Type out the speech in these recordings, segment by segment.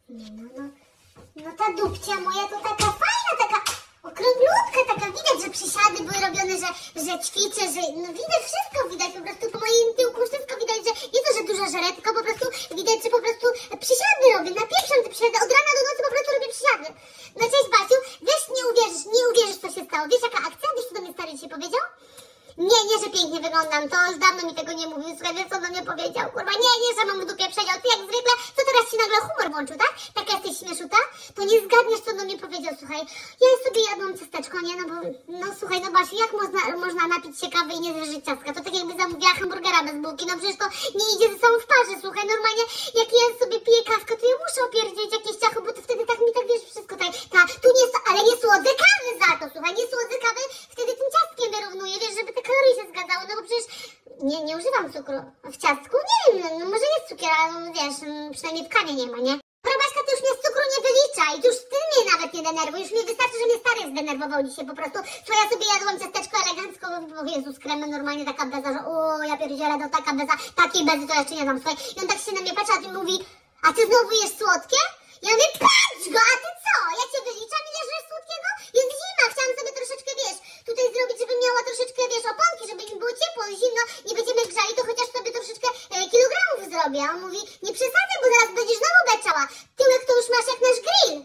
No ta dupcia moja to taka fajna, taka okrąglutka, taka widać, że przysiady były robione, że ćwiczę, że no widać, wszystko widać, po prostu po moim tyłku wszystko widać, że nie to, że dużo żerę, tylko po prostu widać, że po prostu przysiady robię, napieprzam te przysiady, od rana do nocy po prostu robię przysiady. No cześć Basiu, wiesz, nie uwierzysz co się stało, wiesz jaka akcja, wiesz co do mnie stary dzisiaj powiedział? Nie, że pięknie wyglądam, to już dawno mi tego nie mówił, słuchaj, wiesz co do mnie powiedział, kurwa, nie, że mam w dupie przedział, ty jak zwykle, to teraz ci nagle humor włączył, tak? Taka jesteś śmieszuta? To nie zgadniesz, co do mnie powiedział, słuchaj, ja sobie jadłam ciasteczko, nie, no bo, no słuchaj, no Basiu, jak można napić się kawy i nie zjeść ciastka, to tak jakby zamówiła hamburgera bez bułki, no przecież to nie idzie ze sobą w parze, słuchaj, normalnie, jak ja sobie piję kawkę, to ja muszę opierdzieć jakieś ciacho, bo to wtedy tak mi tak, wiesz, wszystko tak, tu nie, ale nie słodzę kawy za to, słuchaj, nie słodzę kawy, wtedy tym ciastkiem wyrównuję, wiesz, żeby te kalorie się zgadzały, no bo przecież nie używam cukru w ciastku, nie wiem, no może jest cukier, ale no, wiesz, przynajmniej w kawie nie ma, nie? Probaśka, ty już mnie z cukru nie wyliczaj, ty już ty mnie nawet nie denerwuj, już mi wystarczy, że mnie stary zdenerwował dzisiaj po prostu, co ja sobie jadłam ciasteczko elegancko, bo Jezus, kremy normalnie taka beza, że ja pierdzielę, to taka beza, takiej bezy to jeszcze nie dam, słuchaj, i on tak się na mnie patrzy, a ty mówi, a ty znowu jesz słodkie? Ja mówię, patrz go, a ty co? Ja cię wyliczam, ile żresz słodkiego? Jest zima, chciałam sobie troszeczkę, wiesz, tutaj zrobić, żebym miała troszeczkę, wiesz, oponki, żeby mi było ciepło i zimno, nie będziemy grzali, to chociaż sobie troszeczkę kilogramów zrobię. A on mówi, nie przesadzaj, bo zaraz będziesz znowu beczała. Tyłek to już masz jak nasz grill.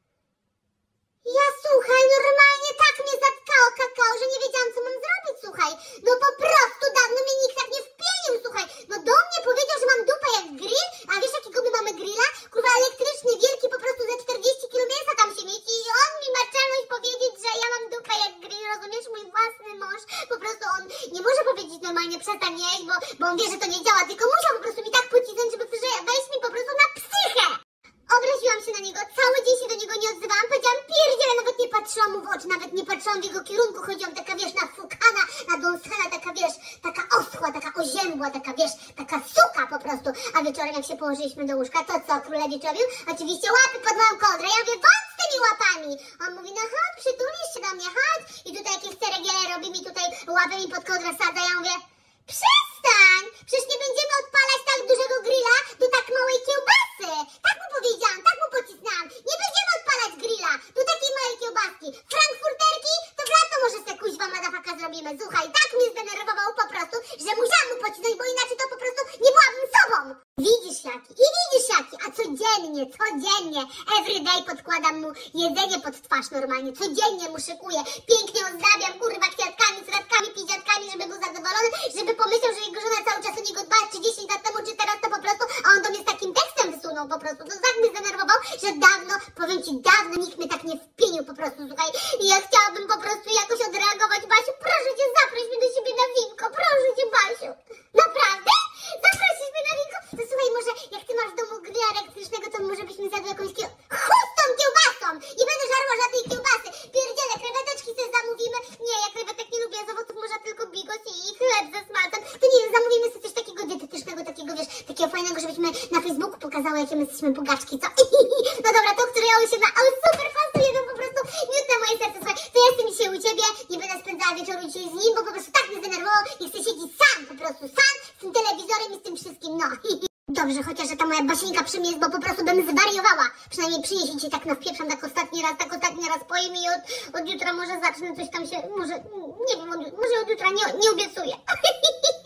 Ja, słuchaj, normalnie tak mnie zatkało kakao, że nie wiedziałam, co mam zrobić, słuchaj. No po prostu dawno mnie nikt tak nie wpienił, słuchaj. No do mnie powiedział, że mam dupę jak grill, a wiesz jakiego my mamy grilla? Kurwa elektryczny, wielki, po prostu za 40 kg mięsa tam się mieści i on mi ma czelność powiedzieć, że ja mam dupę jak grill, rozumiesz? Mój własny mąż, po prostu on nie może powiedzieć normalnie przestań jeść, bo on wie, że to nie działa, tylko musiał po prostu mi tak pocisnąć, żeby wejść mi po prostu na psychę. Obraziłam się na niego, cały dzień się do niego nie odzywałam, powiedziałam pierdziele, nawet nie patrzyłam mu w oczy, nawet nie patrzyłam w jego kierunku, chodziłam taka, wiesz, nafukana, nadąsana, taka, wiesz, taka oschła, taka oziębła, taka, wiesz, taka suka po prostu, a wieczorem jak się położyliśmy do łóżka, to co królewicz robił? Oczywiście łapy pod moją kołdrę, ja mówię, wąt z tymi łapami, on mówi, no chodź, przytulisz się do mnie, chodź, i tutaj jakieś ceregiele robi mi tutaj łapy mi pod kołdrę sadza, ja mówię, przestań, przecież nie będziemy odpalać tak dużego grilla do tak małej kiełbasy, tak mu powiedziałam, tak mu pocisnęłam, nie będziemy odpalać grilla do takiej małej kiełbaski, frankfurterki to w lato może se kuźwa madafaka zrobimy, słuchaj, tak mnie zdenerwował po prostu, że musiałam mu pocisnąć, bo inaczej to po prostu nie byłabym sobą. Widzisz jaki, a codziennie, everyday podkładam mu jedzenie pod twarz normalnie, codziennie mu szykuję, pięknie ozdabiam, kurwa, kwiatkami, flatkami, pidziatkami, żeby był zadowolony, żeby pomyślał, że jego żona cały czas o niego dba, 30 lat temu, czy teraz to po prostu, a on do mnie z takim tekstem wysunął po prostu, to tak mnie zdenerwował, że dawno, powiem ci, dawno nikt mnie tak nie wpienił po prostu, słuchaj, i ja chciałabym po prostu jakoś odreagować, Basiu, proszę cię, zaproś mnie do siebie na winko, proszę cię, Basiu, naprawdę? Zaprosisz mnie na winko? To słuchaj, może jak ty masz w domu grilla elektrycznego, to może byśmy zjadły jakąś chustą kiełbasą, nie będę żarła żadnej kiełbasy, pierdziele, kreweteczki sobie zamówimy, nie, ja krewetek nie lubię, z owoców może tylko bigos i chleb ze smalcem, to nie wiem, zamówimy sobie coś takiego dietetycznego, takiego, wiesz, takiego fajnego, żebyśmy na Facebooku pokazały, jakie my jesteśmy bogaczki, co? No dobra, to, które ja się ale super pasuje, no po prostu miód na moje serce, słuchaj, to ja jestem dzisiaj u ciebie, nie będę spędzała wieczoru dzisiaj z nim, bo po prostu tak mnie zdenerwował i chcę siedzieć sam, po prostu sam, z tym telewizorem i z tym wszystkim, no. Dobrze, chociaż, że ta moja Basieńka przy mnie jest, bo po prostu bym zwariowała. Przynajmniej przyniesie dzisiaj tak nawpieprzam, tak ostatni raz pojem i od jutra może zacznę coś tam się, może, nie wiem, może od jutra nie obiecuję.